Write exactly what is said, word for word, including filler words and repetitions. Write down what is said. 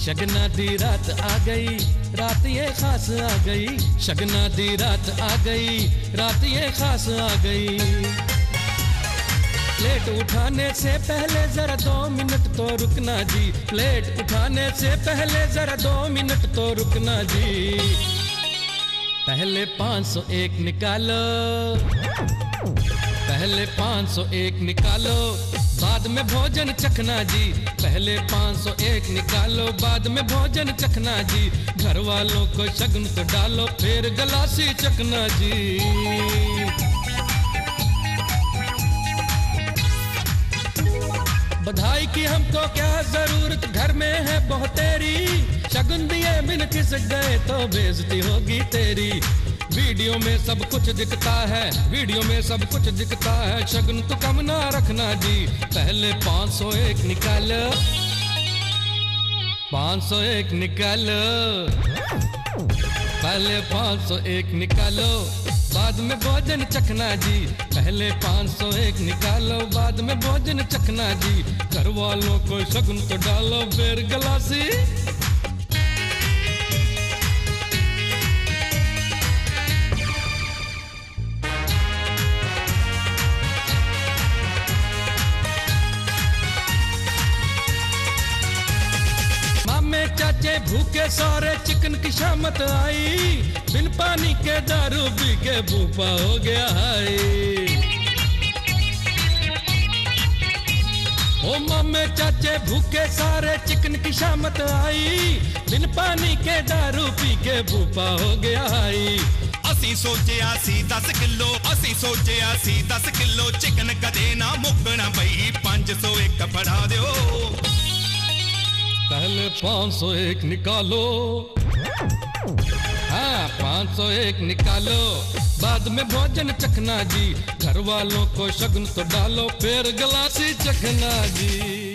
शगना दी रात आ गई, रात ये खास आ गई। शगना दी रात आ गई, रात ये खास आ गई। प्लेट उठाने से पहले जरा दो मिनट तो रुकना जी। प्लेट उठाने से पहले जरा दो मिनट तो रुकना जी। पहले पाँच सौ एक निकालो, पहले पाँच सौ एक निकालो, बाद में भोजन चखना जी। पहले पाँच सौ एक निकालो, बाद में भोजन चखना जी। घर वालों को शगुन तो डालो, फिर गलासी चखना जी। बधाई की हमको क्या जरूरत, घर में है बहुत तेरी। शगुन दिए बिन खिसक गए तो बेइज्जती होगी तेरी। वीडियो में सब कुछ दिखता है, वीडियो में सब कुछ दिखता है। शगुन तो कम ना रखना जी। पहले पाँच सौ एक निकालो, पाँच सौ एक निकालो, पहले पाँच सौ एक निकालो, बाद में भोजन चखना जी। पहले पाँच सौ एक निकालो, बाद में भोजन चखना जी। घर वालों को शगुन तो डालो, फिर गलासी। मामे चाचे भूखे सारे, चिकन की शामत आई। बिन पानी के दारू पी के भूपा हो गया है। ओ मामे चाचे भूखे सारे, चिकन की शामत आई। बिन पानी के दारू पी के भूपा हो गया है। असी सोचिया सी दस किलो, असी सोचिया सी दस किलो। चिकन कदे ना मुकना बई, पाँच सौ एक फड़ा दो। पहले पाँच सौ एक निकालो, हाँ पाँच सौ एक निकालो, बाद में भोजन चखना जी। घर वालों को शगुन तो डालो, फिर गलासी चखना जी।